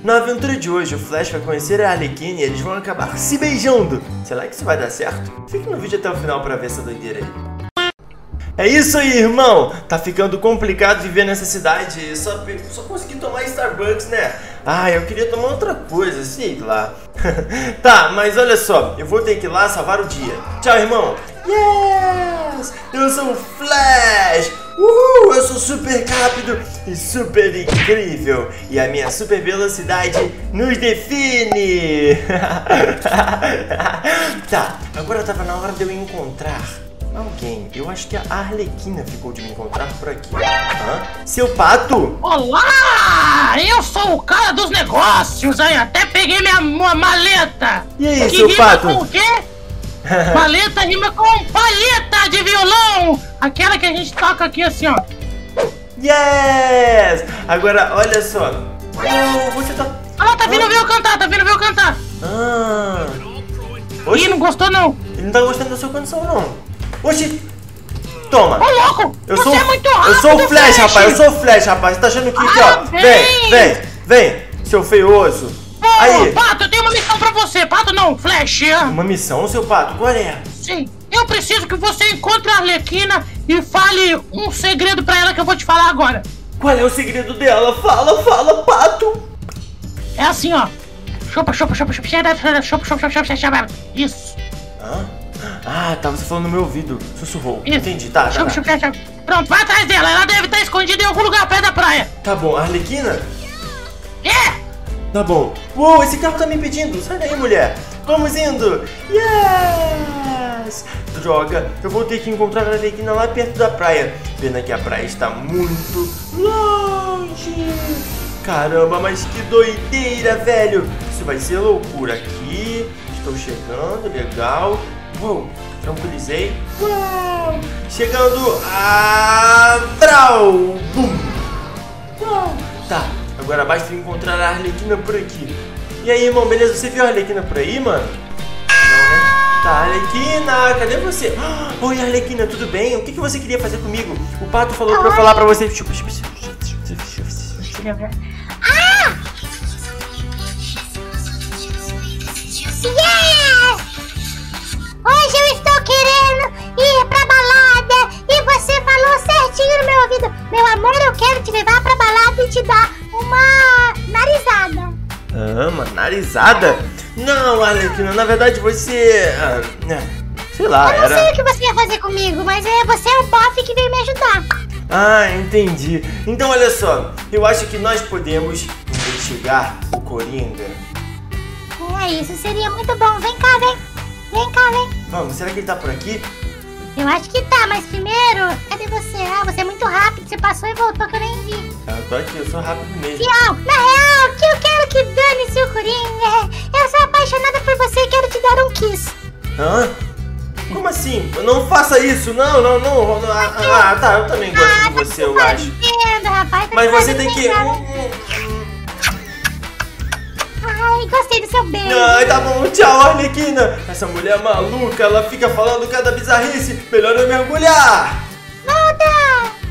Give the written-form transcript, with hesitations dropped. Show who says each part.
Speaker 1: Na aventura de hoje, o Flash vai conhecer a Arlequina e eles vão acabar se beijando. Será que isso vai dar certo? Fique no vídeo até o final pra ver essa doideira aí. É isso aí, irmão! Tá ficando complicado viver nessa cidade. Só consegui tomar Starbucks, né? Ah, eu queria tomar outra coisa, sei lá. Tá, mas olha só, eu vou ter que ir lá salvar o dia. Tchau, irmão! Yes! Eu sou o Flash! Uhul! Eu sou super rápido e super incrível! E a minha super velocidade nos define! Tá, agora tava na hora de eu encontrar alguém. Eu acho que a Arlequina ficou de me encontrar por aqui. Seu Pato?
Speaker 2: Olá! Eu sou o cara dos negócios, hein? Até peguei minha maleta.
Speaker 1: E aí,
Speaker 2: que
Speaker 1: seu
Speaker 2: rima
Speaker 1: Pato?
Speaker 2: Com o quê? Maleta rima com palheta de violão. Aquela que a gente toca aqui assim, ó.
Speaker 1: Yes! Agora, olha só. Você tá...
Speaker 2: Ah, tá vindo ver eu cantar, tá vindo ver eu cantar.
Speaker 1: Oxi,
Speaker 2: Ih, não gostou não.
Speaker 1: ele não tá gostando da sua canção, não. Oxi! Toma!
Speaker 2: Ô, louco!
Speaker 1: Você
Speaker 2: é muito rápido,
Speaker 1: eu sou o Flash, rapaz! Eu sou o Flash, rapaz! Você tá achando que aqui, ó? Vem! Seu feioso! Aí!
Speaker 2: Pato, eu tenho uma missão pra você! Pato não, Flash!
Speaker 1: Uma missão, seu Pato? Qual é?
Speaker 2: Sim, eu preciso que você encontre a Arlequina e fale um segredo pra ela que eu vou te falar agora.
Speaker 1: Qual é o segredo dela? Fala, Pato!
Speaker 2: É assim, ó. Chupa. Isso.
Speaker 1: Ah, tá, você falando no meu ouvido. Sussurrou.
Speaker 2: Isso.
Speaker 1: Entendi, tá.
Speaker 2: Chupa. Pronto, vai atrás dela. Ela deve estar escondida em algum lugar perto da praia.
Speaker 1: Tá bom, Arlequina?
Speaker 2: É!
Speaker 1: Tá bom. Uou, esse carro tá me impedindo. Sai daí, mulher. Vamos indo. Yes! Droga, eu vou ter que encontrar a Arlequina lá perto da praia. Pena que a praia está muito longe. Caramba, mas que doideira, velho. Isso vai ser loucura. Aqui, estou chegando, legal. Uou, tranquilizei. Uau! Chegando a... Brau! Bum! Uau! Tá, agora basta encontrar a Arlequina por aqui. E aí, irmão, beleza? Você viu a Arlequina por aí, mano? Não, né? Tá, Arlequina, cadê você? Oi, Arlequina, tudo bem? O que você queria fazer comigo? O Pato falou pra eu falar pra você.
Speaker 3: Hoje eu estou querendo ir pra balada e você falou certinho no meu ouvido. Meu amor, eu quero te levar pra balada e te dar uma narizada.
Speaker 1: Uma narizada? Não, Arlequina, na verdade você... sei lá,
Speaker 3: eu não sei o que você ia fazer comigo, mas você é o bofe que veio me ajudar.
Speaker 1: Ah, entendi. Então olha só, eu acho que nós podemos investigar o Coringa.
Speaker 3: Isso seria muito bom. Vem cá, vem.
Speaker 1: Vamos, será que ele tá por aqui?
Speaker 3: Eu acho que tá, mas primeiro, cadê você? Você é muito rápido, você passou e voltou que eu nem vi.
Speaker 1: Eu tô aqui, eu sou rápido mesmo.
Speaker 3: Na real, que eu quero que dane-se o Coringa. Eu sou apaixonada por você e quero te dar um kiss.
Speaker 1: Como assim? Não faça isso, não. Tá, eu também gosto de você, eu acho.
Speaker 3: Rapaz,
Speaker 1: mas você tem que...
Speaker 3: Ai, gostei do seu beijo.
Speaker 1: Ai, tá bom, tchau, Arlequina. Essa mulher maluca, ela fica falando cada bizarrice. Melhor eu mergulhar.